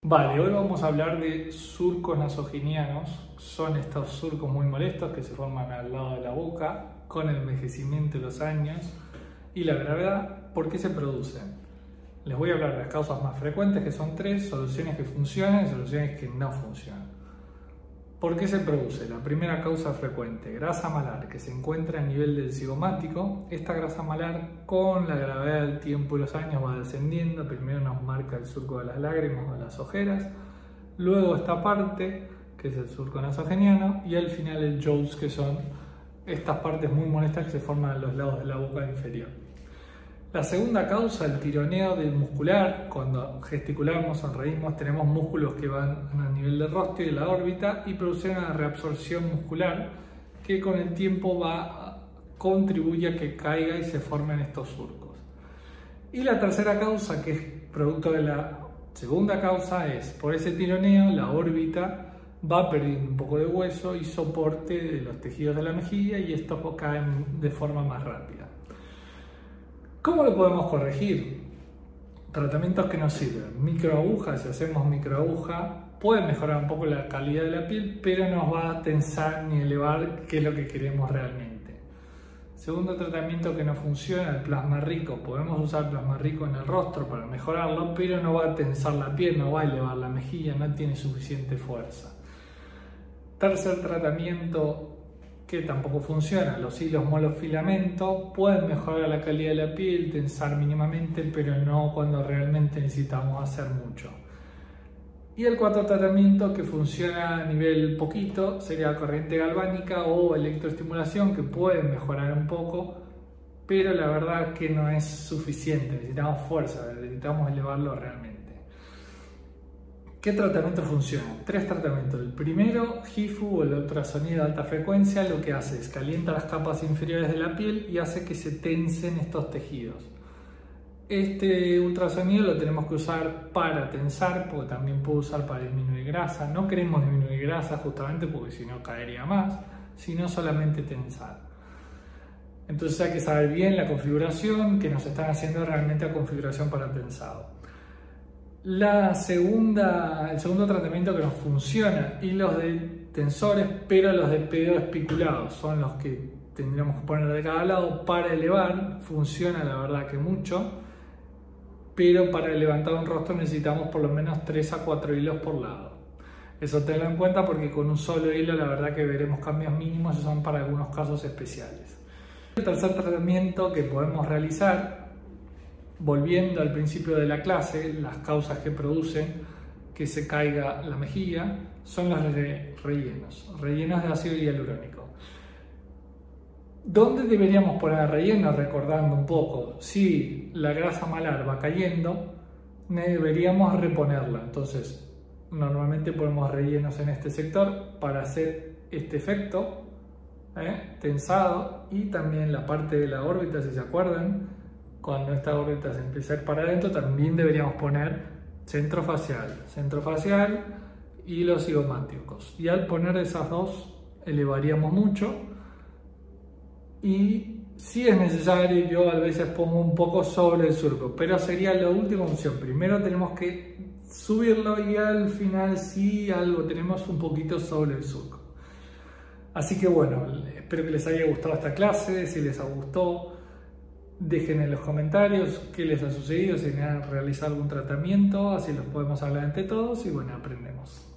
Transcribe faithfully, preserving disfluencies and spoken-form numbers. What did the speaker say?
Vale, hoy vamos a hablar de surcos nasogenianos. Son estos surcos muy molestos que se forman al lado de la boca con el envejecimiento de los años y la gravedad. ¿Por qué se producen? Les voy a hablar de las causas más frecuentes, que son tres: soluciones que funcionan y soluciones que no funcionan. ¿Por qué se produce? La primera causa frecuente, grasa malar, que se encuentra a nivel del cigomático. Esta grasa malar, con la gravedad del tiempo y los años, va descendiendo. Primero nos marca el surco de las lágrimas o las ojeras, luego esta parte, que es el surco nasogeniano, y al final el jaws, que son estas partes muy molestas que se forman a los lados de la boca inferior. La segunda causa, el tironeo del muscular. Cuando gesticulamos, sonreímos, tenemos músculos que van a nivel del rostro y de la órbita y producen una reabsorción muscular que con el tiempo va a contribuye a que caiga y se formen estos surcos. Y la tercera causa, que es producto de la segunda causa, es por ese tironeo la órbita va perdiendo un poco de hueso y soporte de los tejidos de la mejilla y estos caen de forma más rápida. ¿Cómo lo podemos corregir? Tratamientos que nos sirven. Microagujas, si hacemos microaguja, puede mejorar un poco la calidad de la piel, pero no va a tensar ni elevar, que es lo que queremos realmente. Segundo tratamiento que no funciona, el plasma rico. Podemos usar plasma rico en el rostro para mejorarlo, pero no va a tensar la piel, no va a elevar la mejilla, no tiene suficiente fuerza. Tercer tratamiento que tampoco funciona, los hilos monofilamento pueden mejorar la calidad de la piel, tensar mínimamente, pero no cuando realmente necesitamos hacer mucho. Y el cuarto tratamiento que funciona a nivel poquito sería corriente galvánica o electroestimulación, que pueden mejorar un poco, pero la verdad que no es suficiente, necesitamos fuerza, necesitamos elevarlo realmente. ¿Qué tratamiento funciona? Tres tratamientos. El primero, H I F U o el ultrasonido de alta frecuencia, lo que hace es calienta las capas inferiores de la piel y hace que se tensen estos tejidos. Este ultrasonido lo tenemos que usar para tensar, porque también puede usar para disminuir grasa. No queremos disminuir grasa justamente porque si no caería más, sino solamente tensar. Entonces hay que saber bien la configuración que nos están haciendo realmente la configuración para tensado. La segunda, el segundo tratamiento que nos funciona, hilos de tensores, pero los de pedo espiculados, son los que tendríamos que poner de cada lado para elevar. Funciona la verdad que mucho, pero para levantar un rostro necesitamos por lo menos tres a cuatro hilos por lado. Eso tenlo en cuenta porque con un solo hilo la verdad que veremos cambios mínimos y son para algunos casos especiales. El tercer tratamiento que podemos realizar, volviendo al principio de la clase, las causas que producen que se caiga la mejilla son los re rellenos, rellenos de ácido hialurónico. ¿Dónde deberíamos poner el relleno? Recordando un poco, si la grasa malar va cayendo, deberíamos reponerla. Entonces, normalmente ponemos rellenos en este sector para hacer este efecto, ¿eh? tensado, y también la parte de la órbita, si se acuerdan. Cuando esta órbita se empieza a ir para adentro, también deberíamos poner centro facial, centro facial y los cigomáticos. Y al poner esas dos, elevaríamos mucho. Y si es necesario, yo a veces pongo un poco sobre el surco, pero sería la última opción. Primero tenemos que subirlo y al final, si algo, tenemos un poquito sobre el surco. Así que bueno, espero que les haya gustado esta clase. Si les gustó, dejen en los comentarios qué les ha sucedido, si han realizado algún tratamiento, así los podemos hablar entre todos y bueno, aprendemos.